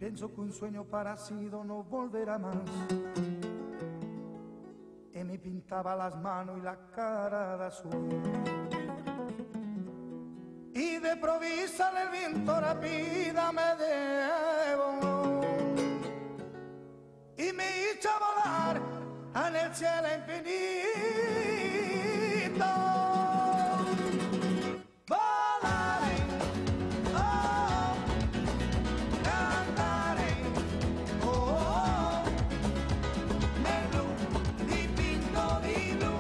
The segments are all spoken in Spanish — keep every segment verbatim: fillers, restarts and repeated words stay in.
Pienso que un sueño parecido no volverá más. Y me pintaba las manos y la cara de azul. Y de provisa el viento rápida me llevó y me hizo volar en el cielo infinito. Volaré, oh, cantaré, oh, oh, nel blu dipinto di blu,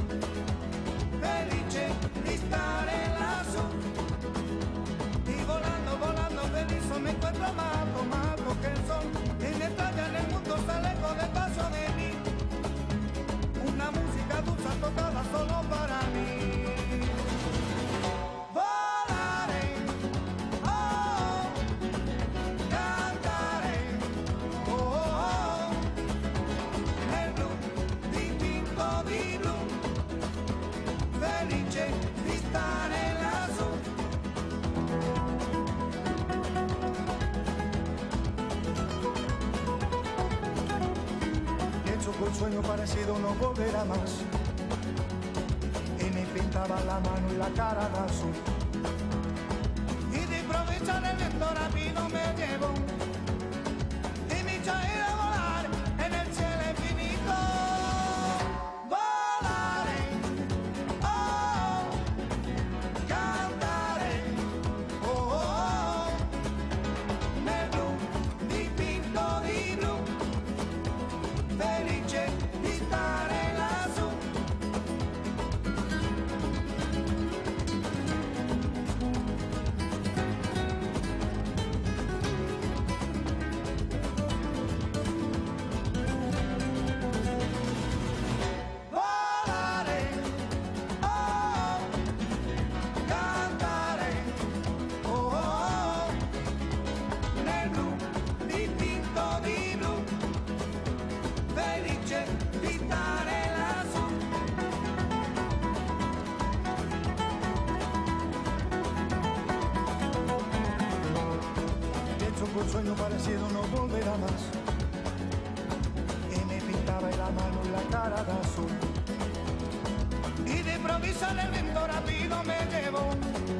felice di stare lassù. Y volando, volando feliz me encuentro amado, amado que el sol y me talla en el mundo está lejos del paso de mí. Una música dulce tocada solo para mí. Volaré, oh, cantaré, oh, oh, nel blu dipinto di blu, felice di stare lassù. Un sueño parecido no volverá más. Y me pintaba la mano y la cara de azul. Y de improviso el viento rápido me llevó y me hizo ir a volar en el cielo infinito. Volaré, oh, cantaré, oh, oh, nel blu dipinto di blu, felice di stare lassù. Volare, oh, cantare, oh, oh, nel blu dipinto di blu, felice di stare lassù. Pienso que un sueño parecido no volverá más. Y me pintaba la mano y la cara de azul. Y de improviso el viento rápido me llevó